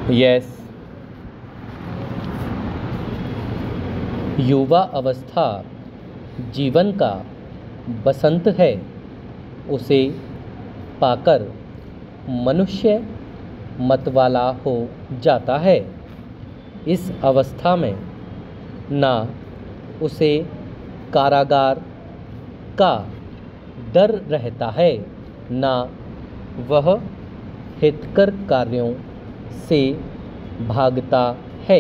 Yes, युवा अवस्था जीवन का बसंत है। उसे पाकर मनुष्य मतवाला हो जाता है। इस अवस्था में ना उसे कारागार का डर रहता है, ना वह हितकर कार्यों से भागता है।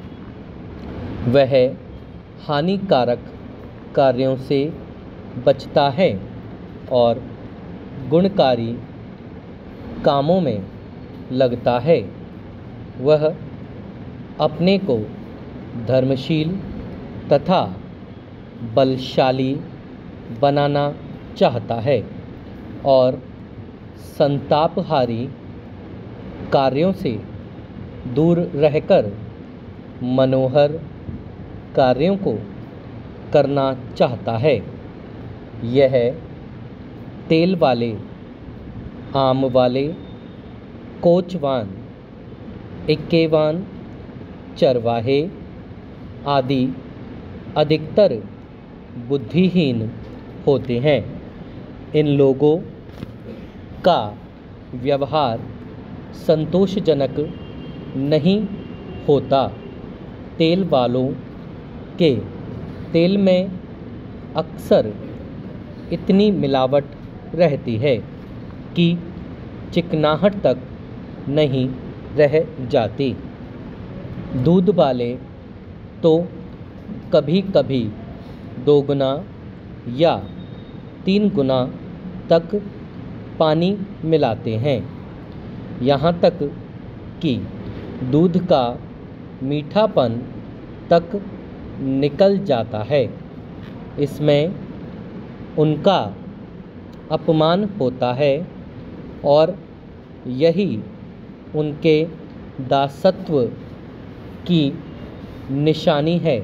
वह हानिकारक कार्यों से बचता है और गुणकारी कामों में लगता है। वह अपने को धर्मशील तथा बलशाली बनाना चाहता है और संतापहारी कार्यों से दूर रहकर मनोहर कार्यों को करना चाहता है। यह तेल वाले, आम वाले, कोचवान, इक्केवान, चरवाहे आदि अधिकतर बुद्धिहीन होते हैं। इन लोगों का व्यवहार संतोषजनक नहीं होता। तेल वालों के तेल में अक्सर इतनी मिलावट रहती है कि चिकनाहट तक नहीं रह जाती। दूध वाले तो कभी कभी 2 गुना या 3 गुना तक पानी मिलाते हैं। यहाँ तक कि दूध का मीठापन तक निकल जाता है। इसमें उनका अपमान होता है और यही उनके दासत्व की निशानी है।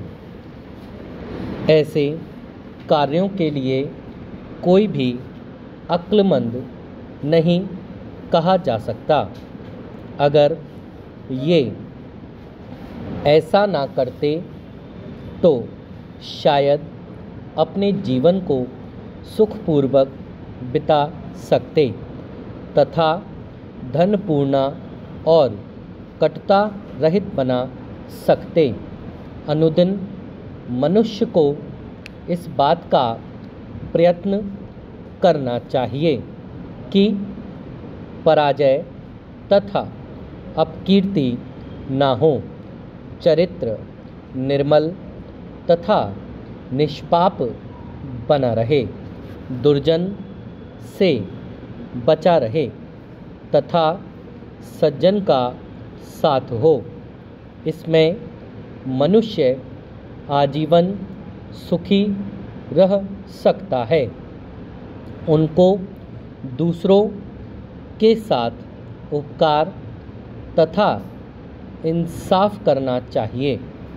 ऐसे कार्यों के लिए कोई भी अक्लमंद नहीं कहा जा सकता। अगर ये ऐसा ना करते तो शायद अपने जीवन को सुखपूर्वक बिता सकते तथा धनपूर्णा और कटुता रहित बना सकते। अनुदिन मनुष्य को इस बात का प्रयत्न करना चाहिए कि पराजय तथा अपकीर्ति ना हो। चरित्र निर्मल तथा निष्पाप बना रहे, दुर्जन से बचा रहे तथा सज्जन का साथ हो। इसमें मनुष्य आजीवन सुखी रह सकता है। उनको दूसरों के साथ उपकार तथा इंसाफ करना चाहिए।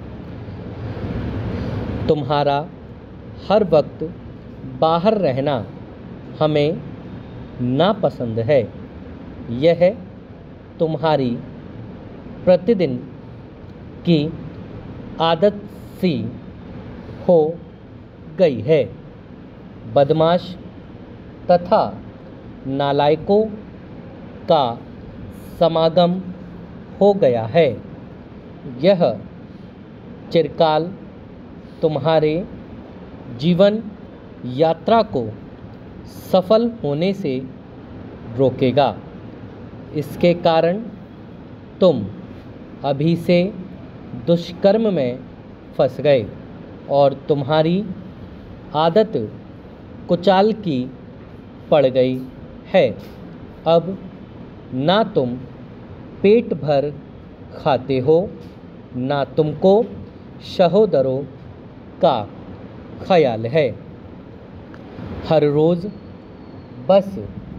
तुम्हारा हर वक्त बाहर रहना हमें नापसंद है। यह तुम्हारी प्रतिदिन की आदत सी हो गई है। बदमाश तथा नालायकों का समागम हो गया है। यह चिरकाल तुम्हारे जीवन यात्रा को सफल होने से रोकेगा। इसके कारण तुम अभी से दुष्कर्म में फंस गए और तुम्हारी आदत कुचाल की पड़ गई है। अब ना तुम पेट भर खाते हो, ना तुमको सहोदरों का ख्याल है। हर रोज़ बस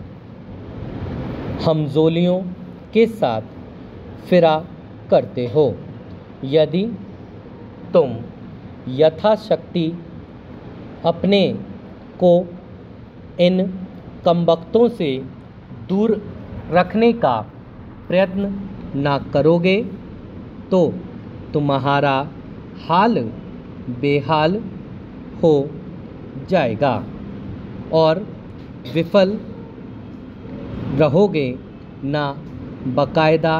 हमजोलियों के साथ फिरा करते हो। यदि तुम यथाशक्ति अपने को इन कमबख्तों से दूर रखने का प्रयत्न ना करोगे तो तुम्हारा हाल बेहाल हो जाएगा और विफल रहोगे, ना बाकायदा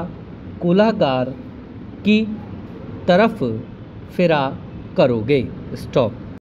गुनहगार की तरफ फिरा करोगे। स्टॉप।